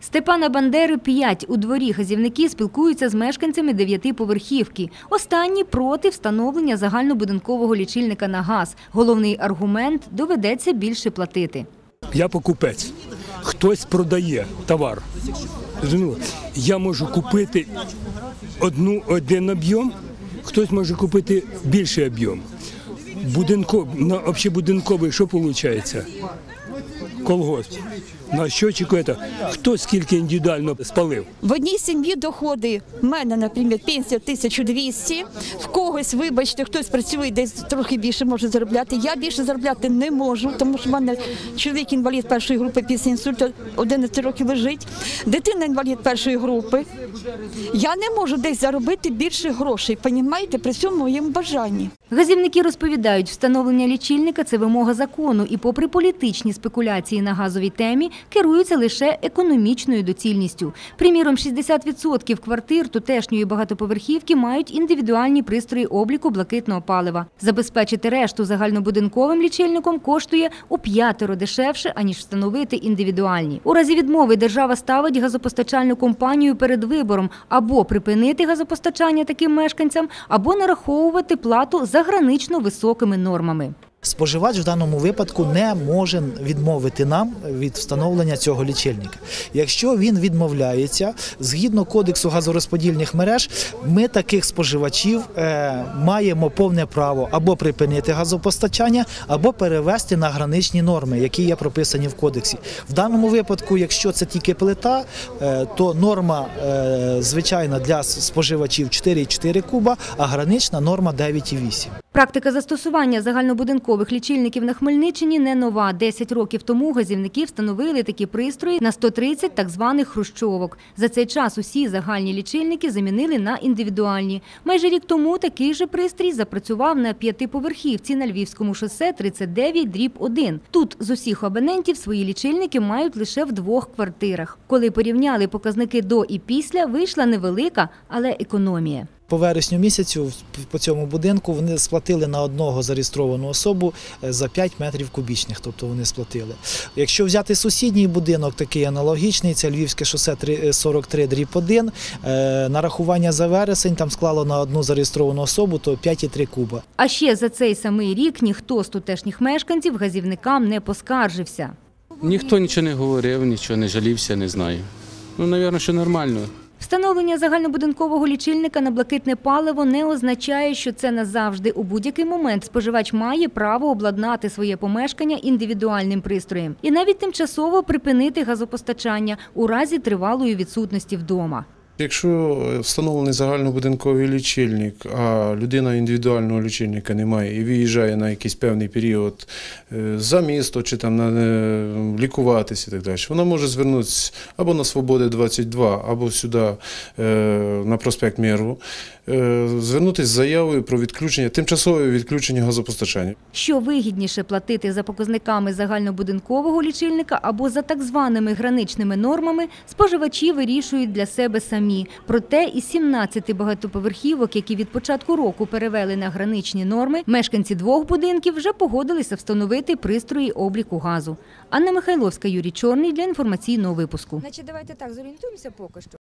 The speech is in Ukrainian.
Степана Бандери 5. У дворі газівники спілкуються з мешканцями 9-поверхівки. Останні проти встановлення загальнобудинкового лічильника на газ. Головний аргумент – доведеться більше платити. Я покупець. Хтось продає товар. Я можу купити один об'єм, хтось може купити більший об'єм. Общебудинковий що виходить? Колгосп. На щочику хто скільки індивідуально спалив. В одній сім'ї доходи, в мене, наприклад, пенсія 1200, в когось, вибачте, хтось працює десь трохи більше може заробляти. Я більше заробляти не можу, тому що в мене чоловік інвалід першої групи після інсульту, 11 років лежить, дитина інвалід першої групи. Я не можу десь заробити більше грошей, розумієте, при цьому моєму бажанні. Газівники розповідають, встановлення лічильника – це вимога закону і попри політичні спекуляції на газовій темі, керуються лише економічною доцільністю. Приміром, 60% квартир тутешньої багатоповерхівки мають індивідуальні пристрої обліку блакитного палива. Забезпечити решту загальнобудинковим лічильником коштує у 5 дешевше, аніж встановити індивідуальні. У разі відмови держава ставить газопостачальну компанію перед вибором або припинити газопостачання таким мешканцям, або нараховувати плату за гранично високими нормами. Споживач в даному випадку не може відмовити нам від встановлення цього лічильника. Якщо він відмовляється, згідно Кодексу газорозподільних мереж, ми таких споживачів маємо повне право або припинити газопостачання, або перевести на граничні норми, які є прописані в Кодексі. В даному випадку, якщо це тільки плита, то норма звичайна для споживачів 4,4 куба, а гранична норма 9,8. Практика застосування загальнобудинкових лічильників на Хмельниччині не нова. 10 років тому газівники встановили такі пристрої на 130 так званих хрущовок. За цей час усі загальні лічильники замінили на індивідуальні. Майже рік тому такий же пристрій запрацював на 5-поверхівці на Львівському шосе 39/1. Тут з усіх абонентів свої лічильники мають лише в 2 квартирах. Коли порівняли показники до і після, вийшла невелика, але економія. По вересню місяцю по цьому будинку вони сплатили на одного зареєстровану особу за 5 метрів кубічних, тобто вони сплатили. Якщо взяти сусідній будинок, такий аналогічний, це Львівське шосе 43/1, нарахування за вересень там склало на одну зареєстровану особу, то 5,3 куба. А ще за цей самий рік ніхто з тутешніх мешканців газівникам не поскаржився. Ніхто нічого не говорив, нічого не жалівся, не знаю. Мабуть, що нормально. Встановлення загальнобудинкового лічильника на блакитне паливо не означає, що це назавжди. У будь-який момент споживач має право обладнати своє помешкання індивідуальним пристроєм і навіть тимчасово припинити газопостачання у разі тривалої відсутності вдома. Якщо встановлений загальнобудинковий лічильник, а людина індивідуального лічильника не має і виїжджає на якийсь певний період за місто чи там лікуватися і так далі, вона може звернутися або на Свободи 22, або сюди на проспект Миру, звернутися з заявою про відключення, тимчасове відключення газопостачання. Що вигідніше платити за показниками загальнобудинкового лічильника або за так званими граничними нормами, споживачі вирішують для себе самі. Проте із 17 багатоповерхівок, які від початку року перевели на граничні норми, мешканці 2 будинків вже погодилися встановити пристрої обліку газу. Анна Михайловська, Юрій Чорний для інформаційного випуску. Давайте так, зорієнтуємося поки що.